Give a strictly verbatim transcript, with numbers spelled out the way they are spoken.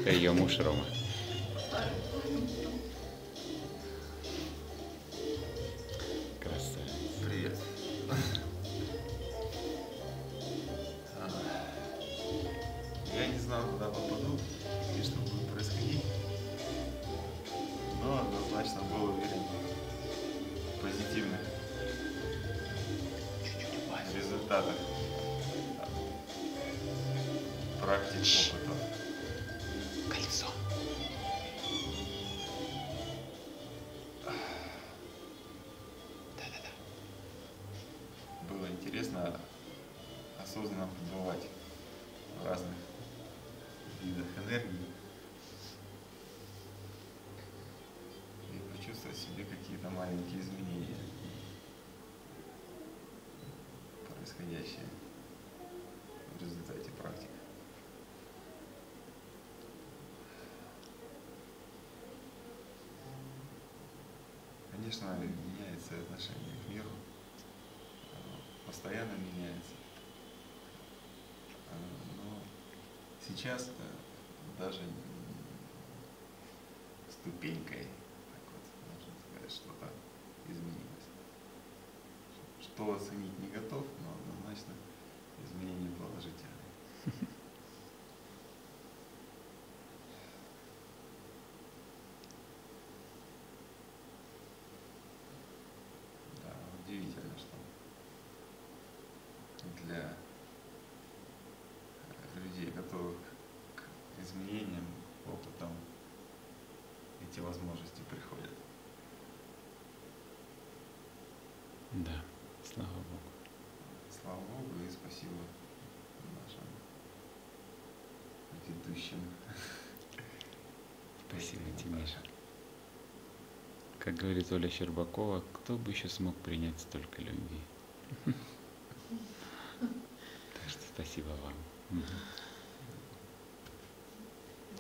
Это ее муж Рома. Красавец. Привет. Я не знал, куда попаду и что будет происходить, но однозначно был уверен в позитивных результатах практик, опыта. Колесо. Да-да-да. Было интересно осознанно побывать в разных видах энергии и почувствовать в себе какие-то маленькие изменения, происходящие в результате практик. Конечно, меняется отношение к миру, оно постоянно меняется. Но сейчас даже ступенькой, так вот, можно сказать, что-то изменилось. Что оценить не готов, но однозначно изменения положительные. Да, удивительно, что для людей, готовых к изменениям, опытам, эти возможности приходят. Да, слава Богу. Слава Богу и спасибо нашим ведущим. Спасибо тебе. Как говорит Оля Щербакова, кто бы еще смог принять столько любви? Так что спасибо вам.